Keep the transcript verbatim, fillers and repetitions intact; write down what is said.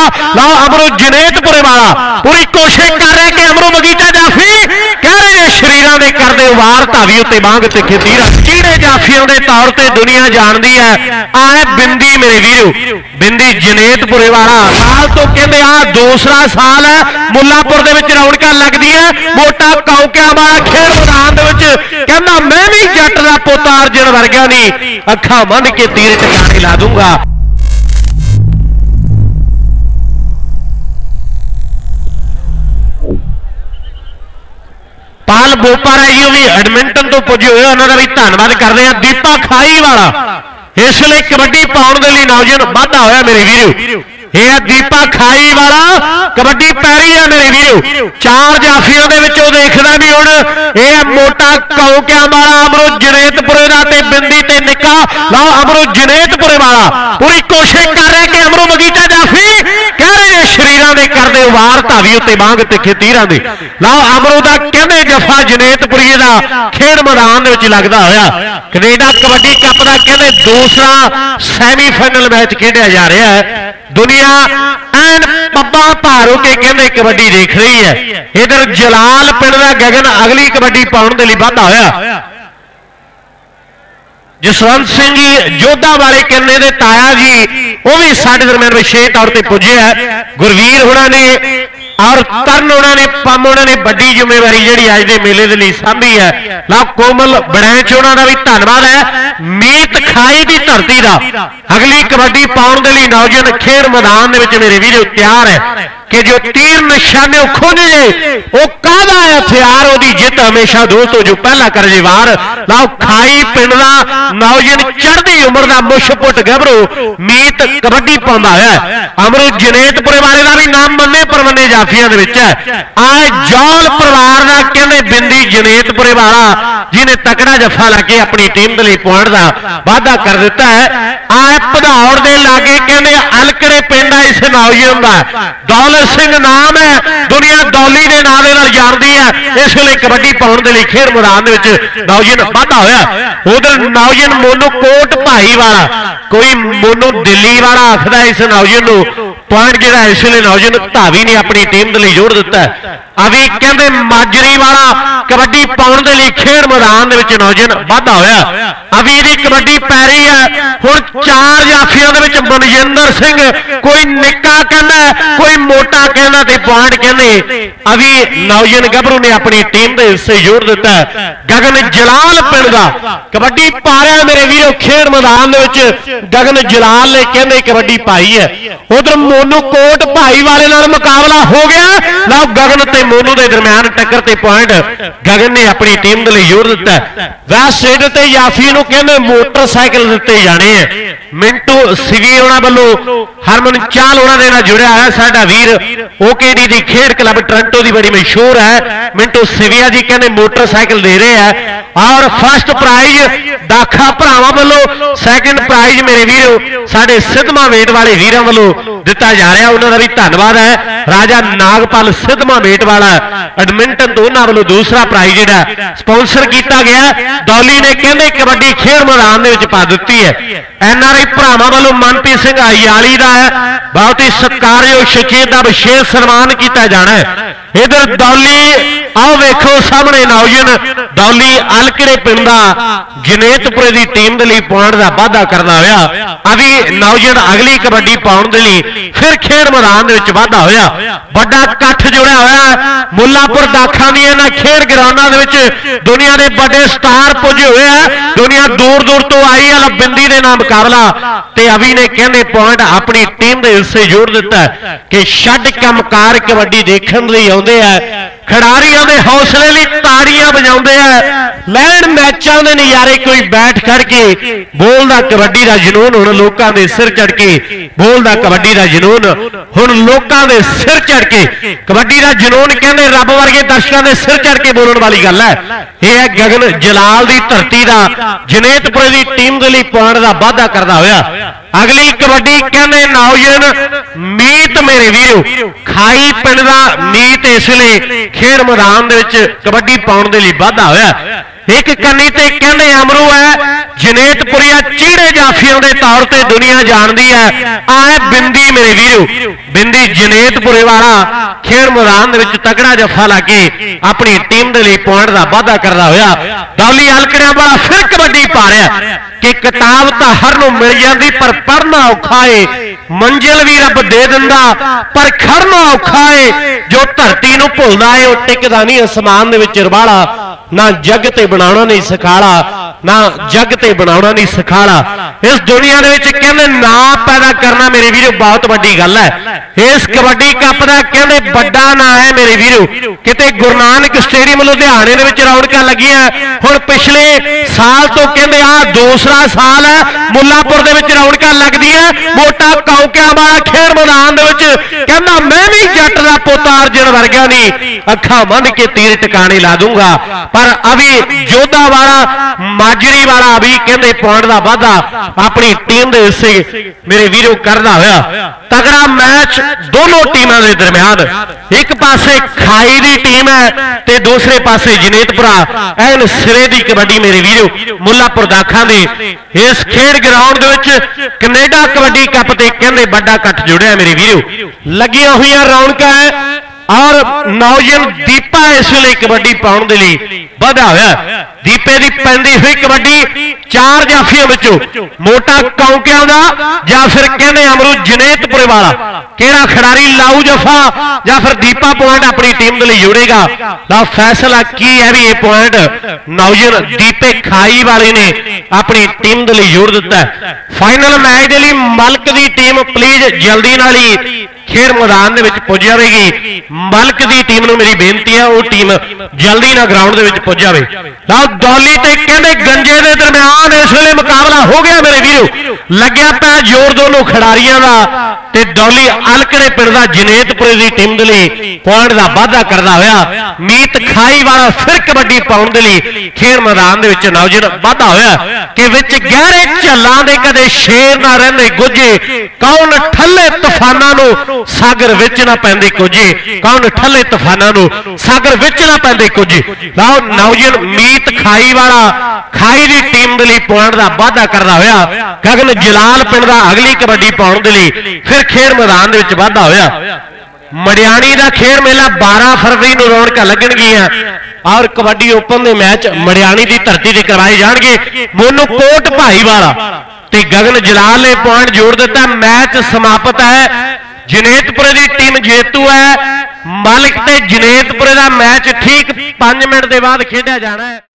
लो अमरू जनेतपुरे वाला पूरी कोशिश कर रहे कि अमरू मगीचा जाफी कह रहे हैं शरीरों के करते वार धावी उत्ते मांग ते खतीर किहड़े जाफियों के तौर पर दुनिया जानती है। आए बिंदी मेरे वीरू बिंदी जनेतपुरे वाला साल तो कहते आ दूसरा साल है मुल्लापुर दे विच रौनकां लगदियां मोटा कौकिया वाला खेल मैदान दे विच कहंदा मैं भी जट दा पुੱਤ अर्जुन वर्गा नहीं अखा बन के तीर टकाने ला दूंगा। पाल बोपारा जी भी एडमिंटन तो पुजे हुए उन्होंने भी धन्यवाद करते हैं। दीपा खाई वाला इसलिए कबड्डी पाने के लिए नौजवान वाधा होया मेरे वीरू यह दीपा खाई वाला कबड्डी पैरी है मेरे वीरू चार जाफियों के विचों देखदा भी हुण यह मोटा कौकिया वाला अमरू जनेतपुरे दा ते बिंदी ते निक्का लो अमरू जनेतपुरे वाला पूरी कोशिश कर रहे कि अमरू मगीचा जाफी कह रहे हैं शरीरों के करते वार धावी उत्ते मांग ते खतीरां दे लो अमरू दा कहंदे जफा जनेतपुरी दा खेड मैदान दे विच लगदा होया कनेडा कबड्डी कप दा कहंदे दूसरा सैमीफाइनल मैच खेडिया जा रहा है। दुनिया एन पब्बा भारू के कहते कबड्डी देख रही है। इधर जलाल पिंड का गगन अगली कबड्डी पाने के लिए वाधा होया। जसवंत सिंह जी जोधा वाले कहने दे ताया जी वह भी साढ़े दरम्यान विशेष तौर पर पुजे है। गुरवीर होना ने और तरण उन्होंने पम उन्होंने बड़ी जिम्मेवारी जी अज के मेले के लिए सांभी है। ला कोमल बड़ैच उन्होंने भी धन्यवाद है। मीत खाई की धरती का अगली कबड्डी पाने के लिए नौजवान खेल मैदान मेरे वीर तैयार है कि जो तीर निशाने खुज जाए वो कादा है हथियार वो जित हमेशा दोस्तों जो पहला कर जे वार लाओ खाई पिंड का नौजवान चढ़ती उम्र का मुशपुट गभरू मीत कबड्डी पाਉਂਦਾ है। अमरू जनेतपुरे वाले का भी नाम मन्ने परमन्ने जाफिया आए जौल परिवार का कहते बिंदी जनेतपुरे वाला जिन्हें तकड़ा जफा लाके अपनी टीम के लिए पॉइंट का वाधा कर दिता है। आए भदौड़ के लागे कहते अलकड़े पिंड है इस नौजवान का दौलत सिंह नाम है दुनिया दौली के नाम जानती है। इस वे कबड्डी पाने के लिए खेल मैदान नौजवान वाधा होया। उधर नौजवान मोनू कोट भाई वाला कोई मोनू दिल्ली वाला आखदा इस नौजवान पॉइंट जो इस वे नौजवान धावी ने अपनी टीम के लिए जोड़ दिता है। अभी कहते माजरी वाला कबड्डी पाने के लिए खेल मैदान नौजवान वाधा होया। अभी यदि कबड्डी पै रही है हुण चार जाफियों के मनजिंदर सिंह कोई निक्का कहना कोई मोटा कहना ते पॉइंट कहने अभी नौजवान गभरू ने अपनी टीम के हिस्से जोड़ दिता है। गगन जलाल पिंड का कबड्डी पा रहा मेरे वीरों खेल मैदान गगन जलाल ने कहते कबड्डी पाई है। उधर मोनू कोट भाई वाले नाल मुकाबला हो गया लो गगन ते मोनू के दरम्यान टक्कर ते पॉइंट गगन ने अपनी टीम के लिए जोड़ दिता है। वैस साइड ते जाफी नूं कहंदे मोटरसाइकिल दिते जाने हैं। मिंटू सिवी उन्हां वल्लों हरमन चाल उन्होंने नाल जुड़िया है साडा वीर ओकेडी दी खेड क्लब टोरंटो की बड़ी मशहूर है। मिंटू सिविया जी कहने मोटरसाइकिल दे रहे हैं और फर्स्ट प्राइज दाखा भरावां वल्लों सैकेंड प्राइज मेरे वीरों साडे सिद्धमा वेट वाले वीरां वल्लों दिता जा रहा उन्होंने भी धन्यवाद है। राजा नागपाल सिद्धमा वेट वाला एडमिंटन तो उन्होंने वल्लों दूसरा प्राइज जिहड़ा स्पॉन्सर किया गया। दौली ने कहते कबड्डी खेल मैदान में पा दी है। एन आर आई भरावां वल्लों मनप्रीत सिंह हरियाली का है बहुत ही सत्कारयोग शख्सियत का विशेष सन्मान किया जाना है। इधर दौली आओ वेखो सामने नौजवान दौली अलकड़े पिंड का जनेतपुरे की टीम के लिए पॉइंट का वाधा करता होया। अभी नौजवान अगली कबड्डी पाने के लिए फिर खेल मैदान वाधा होया। बड़ा कठ जुड़िया होया मुल्लापुर दाखा दी इन्हां खेल ग्राउंडां दे विच दुनिया के बड़े स्टार पुजे हुए हैं। दुनिया दूर दूर तो आई है बिंदी के नाम मुकाबला ते अभी ने कहने पॉइंट अपनी टीम के हिस्से जोड़ दिता है कि छड्ड कमकार कबड्डी देखने लिए आउंदे है। खिडारियों के हौसले लिए ताड़ियां बजाते हैं। लैंड मैचों के नज़ारे कोई बैठ खड़ के बोलदा कबड्डी का जुनून हुण लोकां दे सिर चढ़ के बोलदा कबड्डी का जुनून हुण लोकां दे सिर चढ़ के कबड्डी का जुनून कहते रब वर्गे दर्शकों के सिर चढ़ के बोलने वाली गल है। यह है गगन जलाल की धरती का जनेतपुरे की टीम के लिए पॉइंट का वाधा करता होया। अगली कबड्डी कहने नौजवान मीत मेरे वीरो खाई पिंड का मीत इसलिए खेल मैदान कबड्डी पाने के लिए वाधा होया। एक कन्नी ते कहने अमरू है जनेतपुरिया चीड़े जाफियों के तौर पर दुनिया जानती है। आए बिंदी मेरे वीरू, बिंदी जनेतपुरे वाला खेल मैदान तगड़ा जफा ला के अपनी टीम के लिए पॉइंट का वाधा करता हुआ डॉली हलकड़िया वाला फिर कबड्डी पा रहा कि किताब तो हर नूं मिल जाती पर पढ़ना औखा है, मंजिल भी रब दे दिंदा पर खड़ना औखा है। जो धरती नूं भुलदा है वह टिकदा नहीं आसमान दे विच रबाड़ा, ना जग ते बनाउणा नहीं सिखाड़ा, ना जग ते बनाउणा नहीं सिखाड़ा। इस दुनिया दे विच कहंदे ना पैदा करना मेरे वीरो बहुत वड्डी गल है। इस कबड्डी कप दा कहंदे बड़ा ना है मेरे वीरो, किते गुरु नानक स्टेडियम लुधियाने दे विच रौनकां लगियां। हुण पिछले साल तो कहंदे आ दूसरा साल है मुल्लापुर दे विच रौनकां लगदियां। मोटा कौंकियां वाला खेड मैदान दे विच कहंदा मैं भी जट दा पुੱਤ अर्जुन वर्गा नहीं अखां बंद के तीर टिकाने ला दूंगा। पर अभी जोधा वाला माजरी वाला अभी कहते पॉइंट का वाधा अपनी टीम के हिस्से मेरे वीरो करता हुआ तगड़ा मैच दोनों टीमों के दरम्यान। एक पासे खाई की टीम है ते दूसरे पासे जनेतपुरा एन सिरे की कबड्डी मेरे वीरो मुल्लापुर दाखा दे इस खेड ग्राउंड कनेडा कबड्डी कप ते कहते बड़ा कट जुड़िया मेरे वीरो। लगिया हुई रौनक है और नौजन दीपा इस वे कबड्डी पाने के लिए बढ़ा हुआ। दीपे की पैंदी हुई कबड्डी चार जाफियों विचों मोटा कौंकियां दा या फिर कहने अमरू जनेतपुरे वाला केड़ा खिडारी लाऊ जफा या फिर दीपा पॉइंट अपनी टीम के लिए जोड़ेगा। ला फैसला की है भी ये पॉइंट नौजन दीपे खाई वाले ने अपनी टीम के लिए जोड़ दिता है। फाइनल मैच के लिए मलक की टीम प्लीज जल्दी नाल ही खेड मैदान पुज जाएगी। मलक की टीम नूं मेरी बेनती है वो टीम जल्दी ना ग्राउंड के पुज जाए। लो डॉली ते कहते गंजे के दरम्यान इस वे मुकाबला हो गया मेरे वीरो। लग्या पै जोर दोनों खिडारियों का ते डॉली अलकड़े पिंड दा जनेतपुरे की टीम के लिए पॉइंट का वाधा करता हुआ मीत खाई वाला फिर कबड्डी पाउण दे लई खेड मैदान दे विच नौजन वाधा होया कि विच गहरे झल्लां दे कदे शेर ना रहिंदे गुजे कौन ठल्ले तूफानां नूं सागर विच ना पैंदे कुजे कौन ठल्ले तूफानां नूं सागर विच ना पैंदे कुजे। लाओ नौजन मीत खाई वाला खाई की टीम के लिए पॉइंट का वाधा करता हुआ गगन जलाल पिंड दा अगली कबड्डी पाउण दे लई फिर खेड मैदान दे विच वाधा होया। मड़ियाणी का खेड मेला बारह फरवरी नूं रौनक लगणगीआं और कबड्डी ओपन के मैच मड़ियाणी की धरती से करवाए जाएंगे। मोनू कोट भाई वाला ते गगन जलाल ने पॉइंट जोड़ दिता। मैच समाप्त है, जनेतपुरे की टीम जेतू है। मलक ते जनेतपुरे का मैच ठीक पांच मिनट के बाद खेड़ा जाना है।